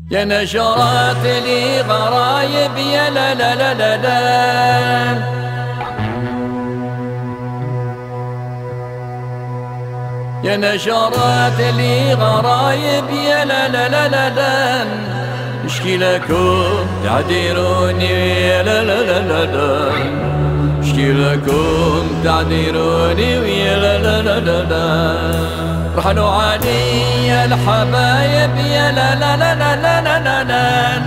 يا نشرات لي غرايب يا لا لا لا لا لا، يا نشرات لي غرايب يا لا لا لا لا لا، اشكي لكم تعذروني يا لا لا لا لا لا، اشكي لكم تعذروني ويا لا لا لا لا لا. رحلوا علي الحبايب يا لا لا لا لا لا لا لا لا،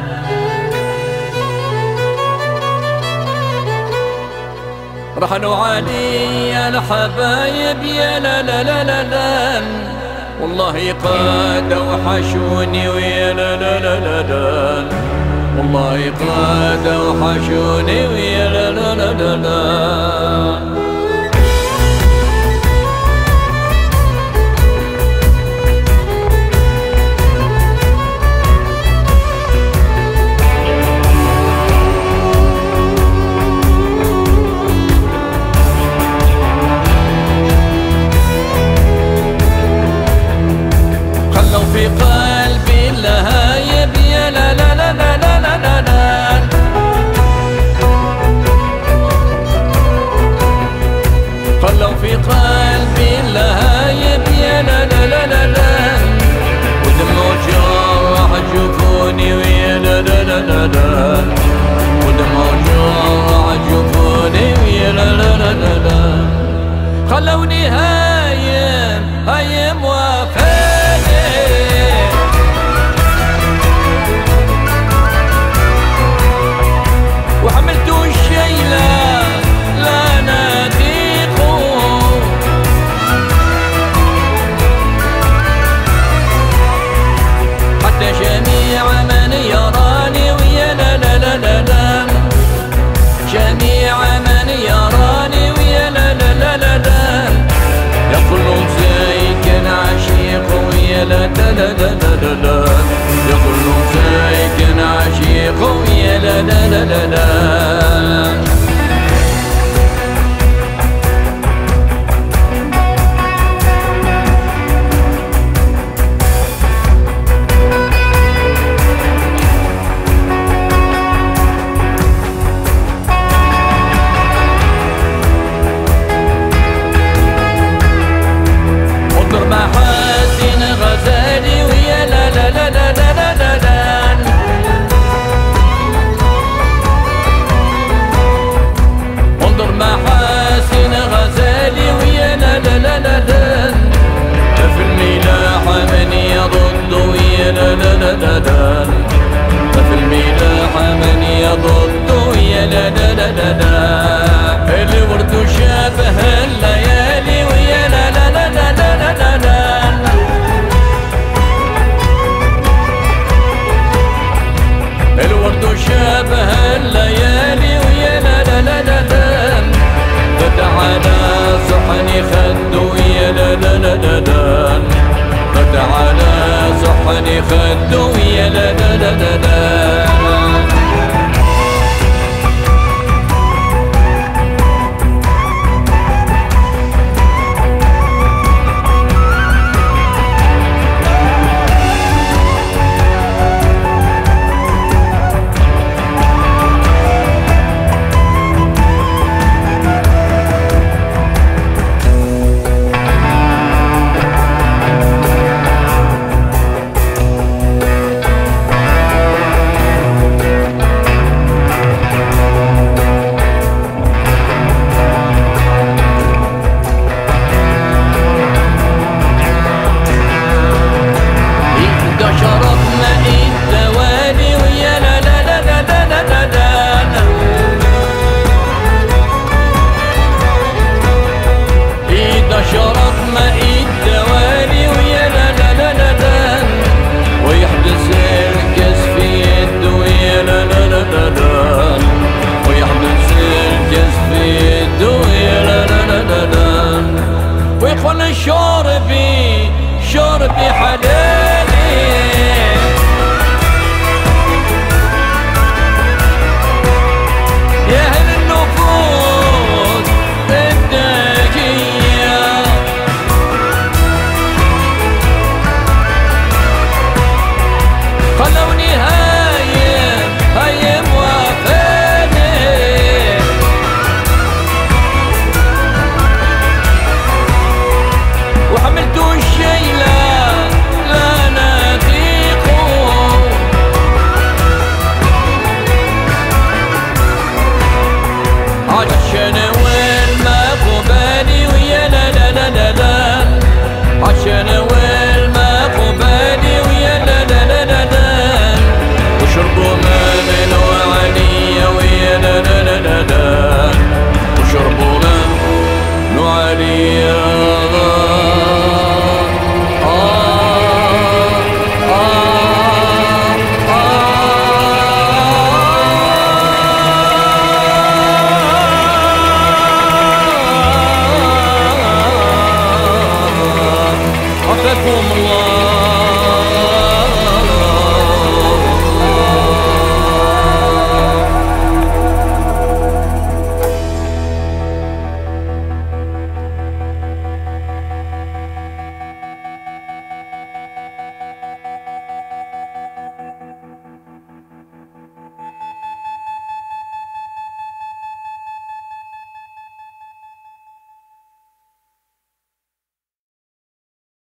رحلوا علي الحبايب يا لا لا لا لا لا، والله قاد وحشوني ويا لا لا لا لا لا، والله قاد وحشوني ويا لا لا لا لا لا. في قلبي اللهايب يا لا لا لا لا لا لا لا، خلوا في قلبي اللهايب يا لا لا لا لا لا، ودموا جرح جفوني ويا لا لا لا لا لا، ودموا جرح جفوني ويا لا لا لا لا لا، خلوني هايم هايم وفاني، وحملت الشيلة لا نطيق، حتى جميع من يراني ويا لا لا لا لا لا، جميع من يراني ويا لا لا لا لا لا، يقولون زي كان عشيق ويا لا لا لا لا لا لا، يقولون زي كان عشيق ويا لا لا لا لا لا. محاسن غزالي ويا لا لا لا لا لا لا لا، انظر محاسن غزالي ويا لا لا لا لا لا، في الملاح من يضد ويا لا لا لا لا لا، في الملاح من يضد ويا لا لا لا لا لا، الورد شابه الليالي ويا لا لا لا لا لا لا لا، الورد شابه الليالي ويا لا لا لا لا لا، غدا على صحن خد ويا لا لا لا لا لا، غدا على صحن خد ويا لا لا لا لا لا. شربي شربي حلالي، يا أهل النفوس الداجية، خلوني